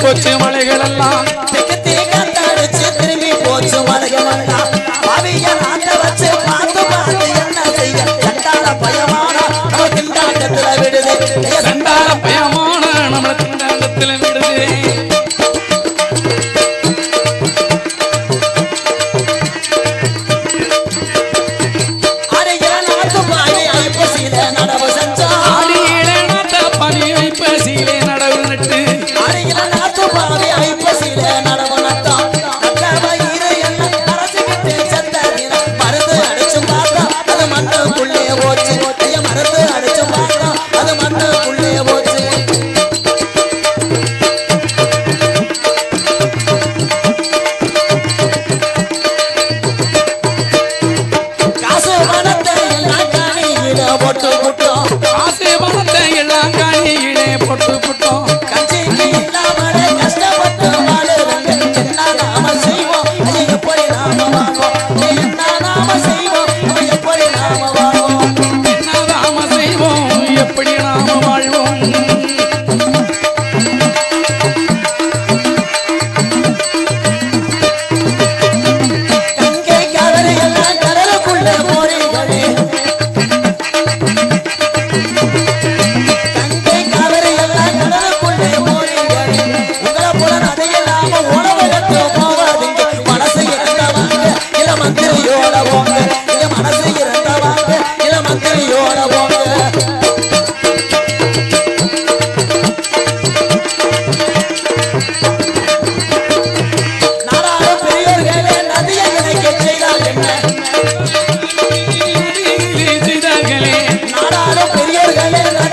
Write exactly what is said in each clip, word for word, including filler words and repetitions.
போச்சு மலைகள் எல்லாம் திக்கு தீக்கத்தடிச்சு திரும்பி போச்சு மலைகள் எல்லாம் அவிய நாட்ட வச்சு பார்த்து பார்த்து என்ன செய்ய சண்டால பயமான நம்ம திண்டாட்டத்துல விடுது சண்டால பயமான நம்ம திண்டாட்டத்துல விடுது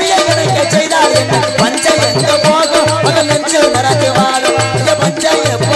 பஞ்ச